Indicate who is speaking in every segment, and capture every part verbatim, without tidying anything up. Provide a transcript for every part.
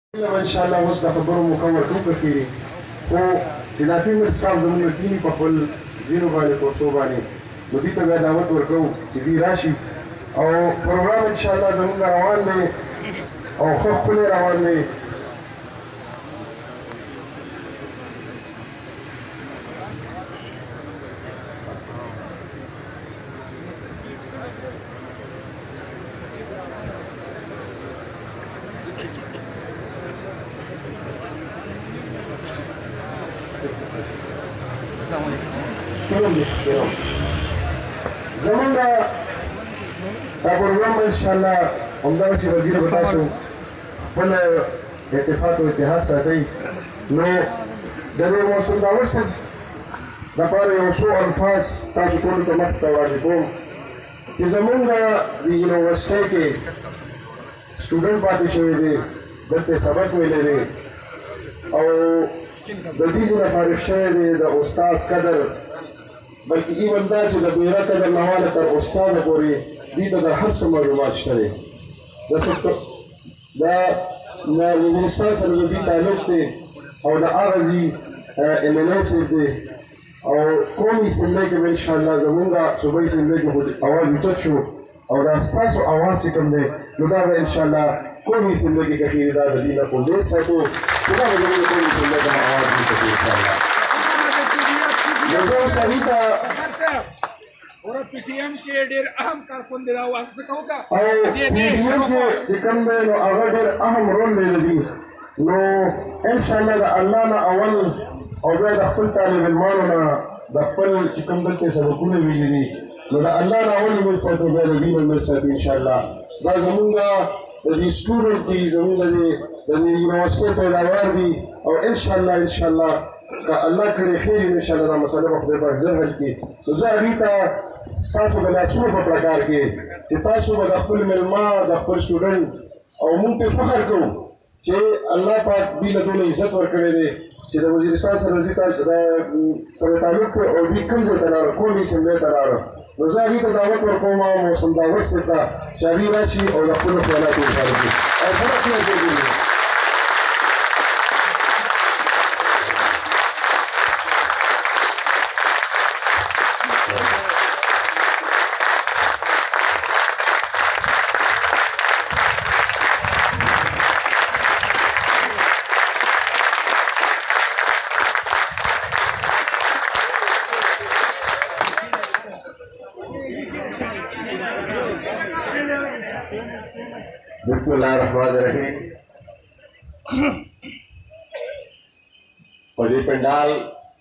Speaker 1: ان شاء الله اوس د خبرو مکمل کوم کخیری خو چې دا فیمل صاحب زموږ کینی په خپل ځینو باندې کورسو باندې نو دې ته بیا دعوت ورکوو چې دوی راشي او پروګرام ان شاء الله زموږ روان دی او ښه ښکلی روان دی. زمونږ دا پروګرام انشاءالله همدغسې وزیر به تاسو خپل اتفاق او اتحاد ساتئ. نو د دې موسم داور صاحب لپاره یو څو الفاظ تاسو ټولو ته مخې ته وړاندې کوم چې زمونږ د یونیورسټۍ کې سټوډنټ پاتې شوی دی، دلته سبق ویلی دی او د دې ځای فارغ شوی دی د استاد قدر، بلکې ایون دا چې د بیره قدر نه واله تر استاده پورې دوی ته د هر څه معلومات شته دی. د وزیرستان سره د دوی تعلق دی او د هغه ځي ایم ایل اے صاحب دی او قومي اسمبلۍ کې به انشاءالله زمونږ صوبایي اسمبلۍ کې خو اواز اوچت شو او دا ستاسو اواز چې کوم دی نو دا به انشاءالله قومي اسمبلۍ کې کښېني. دا د دوی نه امید ساتو چې دا به زموږ قومي اسمبلۍ ته اواز وکړي انشاءالله. نو زه اوس هغې ته
Speaker 2: और पीटीएम के ढेर अहम कारकुन दे रहा हूँ आपसे कहूँ का
Speaker 1: او پीटीएम کې چې کوم دی نو هغه ډېر اهم رول لري. نو انشاءالله د الله نه اول او بیا د خپل طالب علمانو نه د خپل چې کوم دلته سبقونه ویلي دي نو د الله نه اول لمونځ ساتو بیا د دوی نه لمونځ ساتو انشاءالله. دا زمونږ د دې سټوډنټ دي، زمونږ د دې یونیورسټۍ پیداوار دي او انشاءالله انشاءالله که الله کړی خیر وي انشاءالله دا مسله به خدای پاک ژر حل کړي. نو زه هغې ته ستاسو د لاسونو په پړکار کې چې تاسو به د خپل میلمه د خپل سټوډنټ او موږ پرې فخر کوو چې الله پاک دوی له دونه عزت ورکړی دی چې د وزیرستان سره دوی ته سره تعلق کوي او دوی کوم ځای ته راغله، قومي اسمبلۍ ته راغله. نو زه هغې ته دعوت ورکوم موسم داور صاحب ته چې هغې راشي او د خپلو خیالاتو اشاره کړي او فرق نه جوړېږي. بسم الله الرحمن الرحیم. په دې پنډال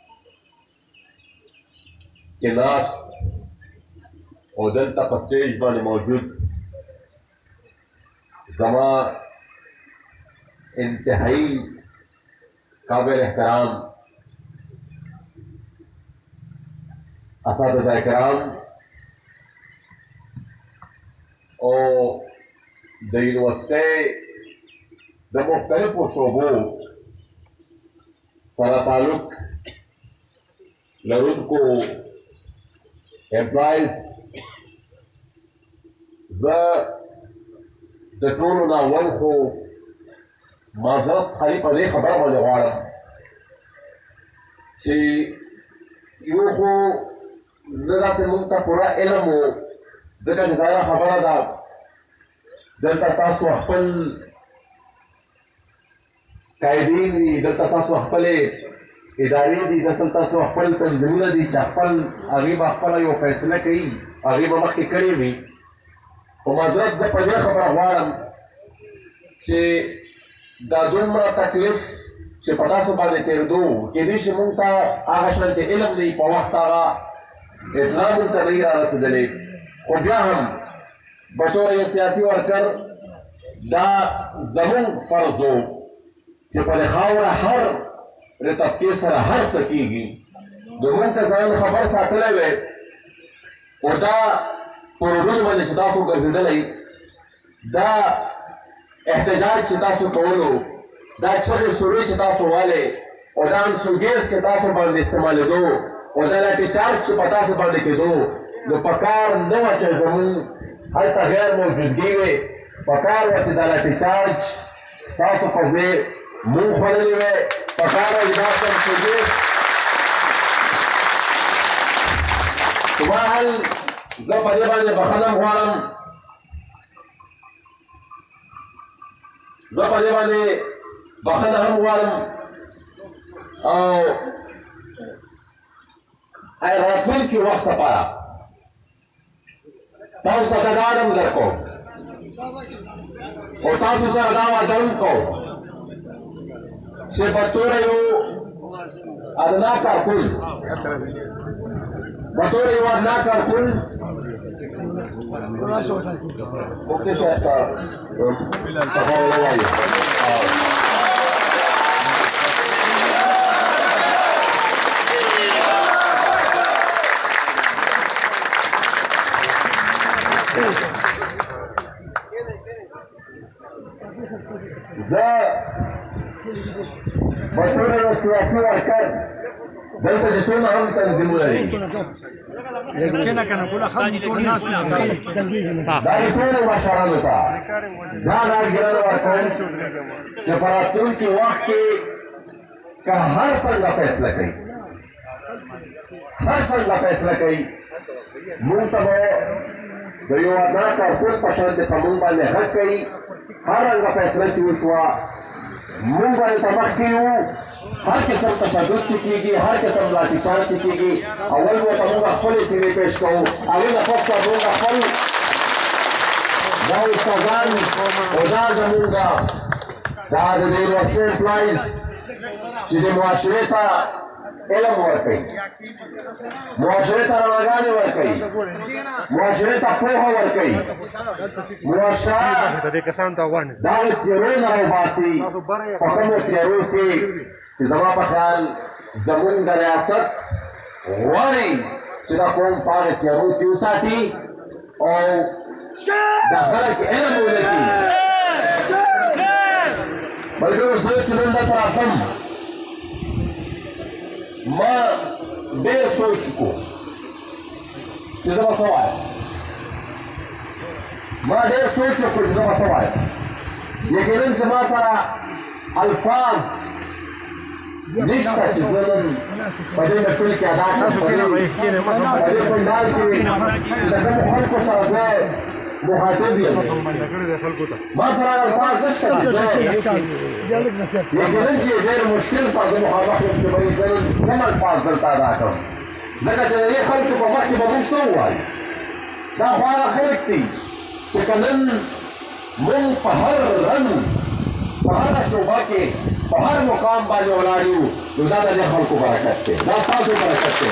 Speaker 1: کې ناست او دلته په سټیج باندې موجود زما انتهایی قابل احترام اساتذه کرام او د یونیورسټۍ د مختلفو شعبو سره تعلق لرونکو امپلایز، زه د ټولو نه اول خو معذرت خالي په دې خبره باندې غواړم چې یو خو نه داسې مونږ ته پوره علم و، ځکه چې ظاهره خبره ده دلته تاسو خپل قاعدین دي، دلته تاسو خپلې ادارې دي، دلته تاسو خپل تنظیمونه دي چې خپل هغې به خپله یو فیصله کوي، هغې به مخکې کړې وي. په معذرت زه په دې خبره غواړم چې دا دومره تکلیف چې په تاسو باندې تېرېدو کېدای شي مونږ ته هغه شانتې علم نه وي، په وخت هغه اطلاع مونږ ته نه وي رارسېدلې، خو بیا هم بطور یو سیاسي ورکر دا زمونږ فرض و چې په دې خاوره هر د طبقې سره هر څه کېږي نو مونږ ته ځان خبر ساتلی وی او دا په روډونو باندې چې تاسو ګرځېدلی دا احتجاج چې تاسو کولو، دا چغې سورې چې تاسو والې او دا انسوګیز چې تاسو باندې استعمالېدو او دا لاټي چارج چې په تاسو باندې کېدو نو پکار نه وه چې زمونږ هلته غیر موجودګي وې، پکار وه چې دا لاټي چارج ستاسو په ځای مونږ خوړلې وې پکاره چې دا سرخوږي سماحل زه په دې باندې بخښنه غواړم زه په دې باندې بخښنه هم غواړم او راتلونکي وخت لپاره تاسو ته دا ډاډ هم درکوم او تاسو سره دا وعده هم کوم چې بطور یو ادنا کارکون بطور یو ادنا کارکون مفتي صاحب ته تفاوض ووایي زه بطور یو سیاسي ورکر دلته چې څومره هم تنظیمونه دي دا د ټولو مشرانو ته دا ډاډګیرنه ورکوم چې په راتلونکي وخت کې که هر څنګه فیصله کوي هر څنګه فیصله کوي موږ ته به د یو ادنا کارکون په شان د په موږ باندې غږ کوي هر رنګه فیصله چې وشوه موږ باندې ته مخکې یو هر قسم تشدد چې کېږي هر قسم لاټیچارج چې کېږي اول به ورته موږ خپلې څېرې پیش کوو هغې نه پس به موږ خپل دا استادان او دا زموږ دا د دې یونیورسټۍ امپلایز چې د معاشرې ته علم ورکوي معاشرې ته رڼاګانې ورکوي معاشرې ته پوهه ورکوي معاشره دغه تیرو نه راوباسي په کومو تیرو کې چې زما په خیال زمونږ د ریاست غواړي چې دا قوم په هغه تیرو کې وساتي او د خلک علم ولري ملګرو زه چې نن دلته راتلم ما ډېر سوچ کو چې زه به څه وایم ما ډېر سوچ وکړو چې زه به څه وایم یقینا چې ما سره الفاظ نشته چې زه نن په دې محفل کې ادا کړم په دې پنډال کې چې د کومو خلکو سره زه مخاطب یم ما سره الفاظ نشته یقینا چې ډېر مشکل سره زه مخامخ یم چې به زه نن کوم الفاظ دلته ادا کړم ځکه چې د دې خلکو په مخ کې به موږ څه ووایو دا خو هغه خلک دي چې که نن موږ په هر رنګ په هره شعبه کې په هر مقام باندې ولاړ یو نو دا د دې خلکو برکت دی دا ستاسو برکت دی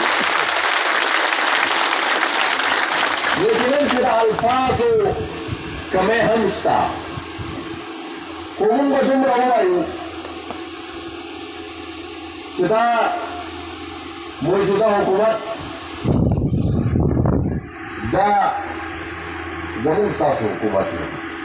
Speaker 1: یقینا چې د الفاظو کمی هم شته خو موږ به دومره ووایو چې دا موجوده حکومت دا زموږ ستاسو حکومت دی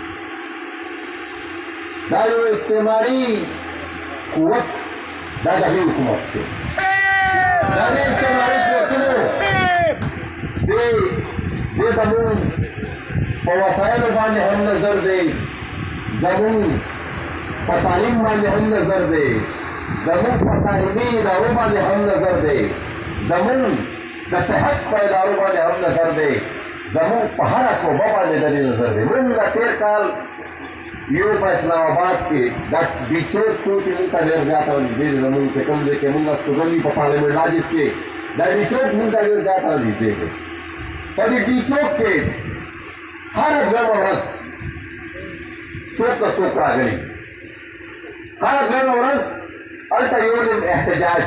Speaker 1: دا یو استعماري قوت دا د هغې حکومت دی دا د استعماري قوتونو دې دې زموږ په وسایلو باندې هم نظر دی زموږ په تعلیم باندې هم نظر دی زموږ په تعلیمي ادارو باندې هم نظر دی زموږ د صحت په ادارو باندې هم نظر دی زموږ په هره شعبه باندې د دې نظر دی موږ د تېر کال یو په اسلام آباد کې دا ډیچوک چوکې موږ ته ډېر زیاته نږدې دی زموږ چې کوم ځای کې موږ استوګن دي په پارلمنټ لاجس کې دا ډیچوک موږ ته ډېر زیاته نږدې دی په دې ډیچوک کې هره دویمه ورځ څوک نه څوک راغلي هره دویمه ورځ هلته یو نیم احتجاج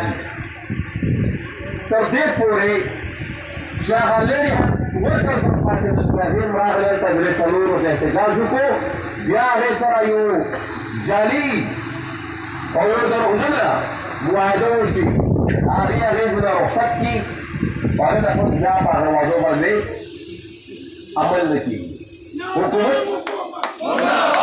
Speaker 1: تر دې پورې چې هغه لرې ورکړ څه پاتې نه شوه هغې هم راغلی هلته درې څلور ورځې احتجاج وکړو بیا هغې سره یو جعلي او یو دروغجنه معاهده وشي هغې هغې ځینه رخصت کړي هغې نه پس بیا په هغه وعدو باندې عمل نه کېږي حکومت